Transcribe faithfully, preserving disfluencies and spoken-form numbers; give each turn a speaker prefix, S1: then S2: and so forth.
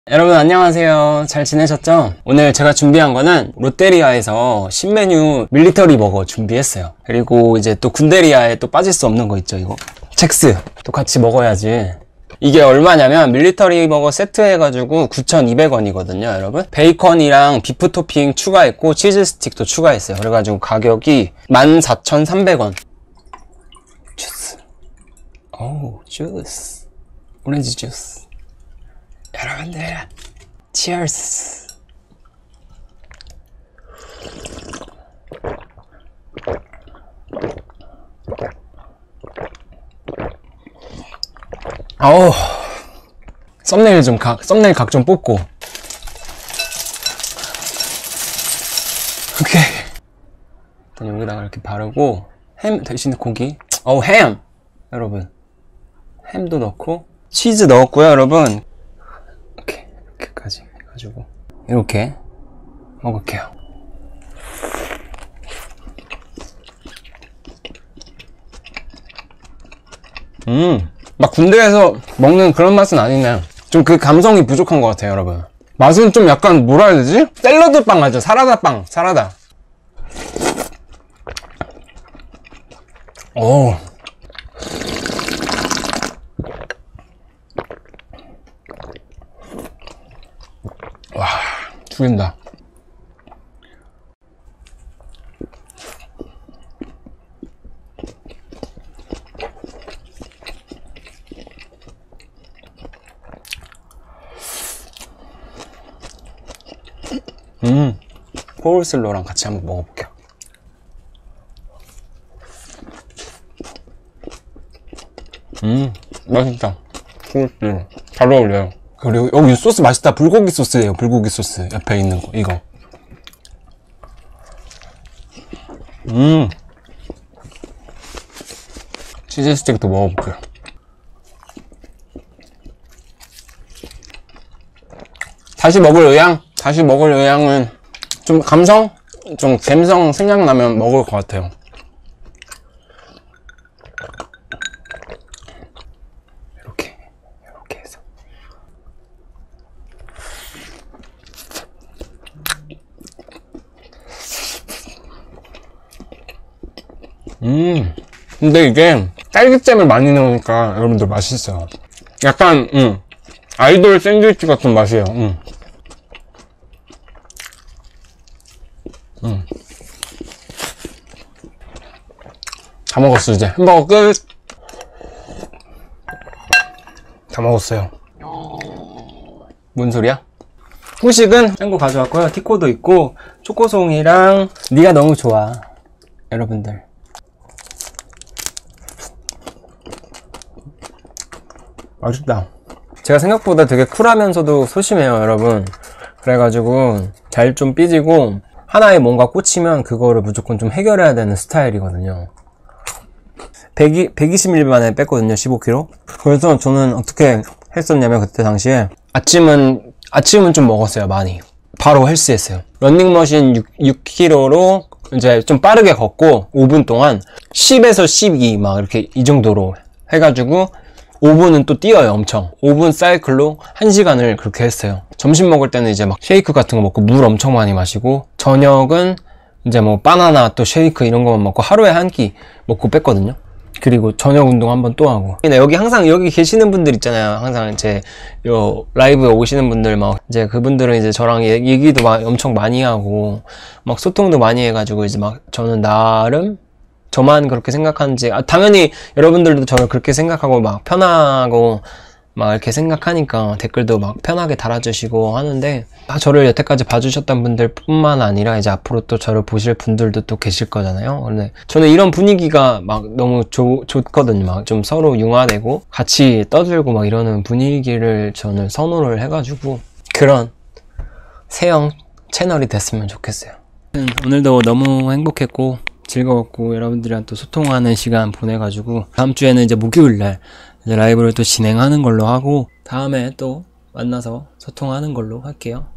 S1: 여러분 안녕하세요. 잘 지내셨죠? 오늘 제가 준비한 거는 롯데리아에서 신메뉴 밀리터리 버거 준비했어요. 그리고 이제 또 군데리아에 또 빠질 수 없는 거 있죠, 이거 첵스 또 같이 먹어야지. 이게 얼마냐면 밀리터리 버거 세트 해가지고 구천이백 원이거든요 여러분. 베이컨이랑 비프 토핑 추가했고 치즈 스틱도 추가했어요. 그래가지고 가격이 만 사천삼백 원. 주스, 오 주스, 오렌지 주스. 여러분들 치얼스. 아우, 썸네일 좀 각, 썸네일 각 좀 뽑고. 오케이. 일단 여기다가 이렇게 바르고, 햄 대신 고기. 어우, 햄! 여러분. 햄도 넣고, 치즈 넣었고요, 여러분. 이렇게, 이렇게까지 해가지고. 이렇게 먹을게요. 음. 막 군대에서 먹는 그런 맛은 아니네. 좀 그 감성이 부족한 것 같아요 여러분. 맛은 좀 약간 뭐라 해야 되지? 샐러드 빵 맞죠? 사라다 빵, 사라다. 오. 와, 죽인다. 음, 코울슬로랑 같이 한번 먹어볼게요. 음, 맛있다. 코울슬로 잘 어울려요. 그리고 여기 소스 맛있다. 불고기 소스예요. 불고기 소스 옆에 있는 거 이거. 음, 치즈 스틱도 먹어볼게요. 다시 먹을 의향? 다시 먹을 의향은 좀 감성? 좀 감성 생각나면 먹을 것 같아요. 이렇게 이렇게 해서 음, 근데 이게 딸기잼을 많이 넣으니까 여러분들 맛있어요. 약간 음, 아이돌 샌드위치 같은 맛이에요. 음. 음. 다 먹었어. 이제 햄버거 끝. 다 먹었어요. 뭔 소리야? 후식은 짠 거 가져왔고요. 티코도 있고 초코송이랑 니가 너무 좋아 여러분들. 맛있다. 제가 생각보다 되게 쿨하면서도 소심해요 여러분. 그래가지고 잘 좀 삐지고 하나에 뭔가 꽂히면 그거를 무조건 좀 해결해야 되는 스타일이거든요. 백이십 일 만에 뺐거든요. 십오 킬로그램. 그래서 저는 어떻게 했었냐면 그때 당시에 아침은 아침은 좀 먹었어요. 많이. 바로 헬스했어요. 런닝머신 육 킬로그램로 이제 좀 빠르게 걷고 오 분 동안 십에서 십이 막 이렇게 이 정도로 해가지고 오 분은 또 뛰어요. 엄청 오 분 사이클로 한 시간을 그렇게 했어요. 점심 먹을 때는 이제 막 쉐이크 같은 거 먹고 물 엄청 많이 마시고, 저녁은 이제 뭐 바나나 또 쉐이크 이런 거만 먹고 하루에 한 끼 먹고 뺐거든요. 그리고 저녁 운동 한번 또 하고. 여기 항상 여기 계시는 분들 있잖아요. 항상 제 요 라이브에 오시는 분들 막 이제 그분들은 이제 저랑 얘기도 막 엄청 많이 하고 막 소통도 많이 해가지고 이제 막 저는 나름 저만 그렇게 생각하는지, 아, 당연히 여러분들도 저를 그렇게 생각하고 막 편하고 막 이렇게 생각하니까 댓글도 막 편하게 달아주시고 하는데, 아, 저를 여태까지 봐주셨던 분들 뿐만 아니라 이제 앞으로 또 저를 보실 분들도 또 계실 거잖아요. 근데 저는 이런 분위기가 막 너무 조, 좋거든요. 막 좀 서로 융화되고 같이 떠들고 막 이러는 분위기를 저는 선호를 해가지고 그런 새형 채널이 됐으면 좋겠어요. 오늘도 너무 행복했고 즐거웠고 여러분들이랑 또 소통하는 시간 보내가지고 다음 주에는 이제 목요일날 이제 라이브를 또 진행하는 걸로 하고 다음에 또 만나서 소통하는 걸로 할게요.